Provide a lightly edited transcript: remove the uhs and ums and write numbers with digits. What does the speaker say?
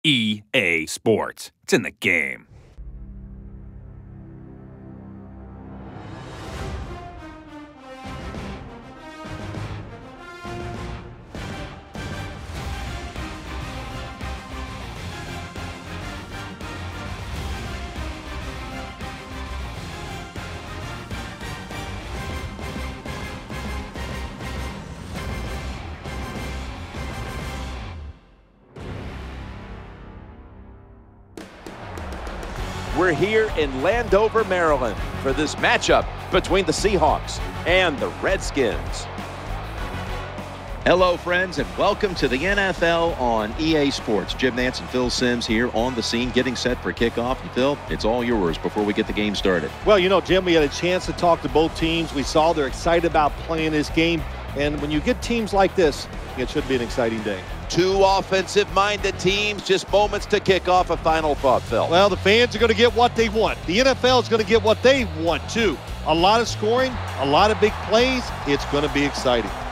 EA Sports. It's in the game. We're here in Landover, Maryland for this matchup between the Seahawks and the Redskins. Hello, friends, and welcome to the NFL on EA Sports. Jim Nance and Phil Simms here on the scene, getting set for kickoff. And Phil, it's all yours before we get the game started. Well, you know, Jim, we had a chance to talk to both teams. We saw they're excited about playing this game. And when you get teams like this, it should be an exciting day. Two offensive-minded teams, just moments to kick off. A final thought, Phil. Well, the fans are going to get what they want. The NFL is going to get what they want, too. A lot of scoring, a lot of big plays. It's going to be exciting.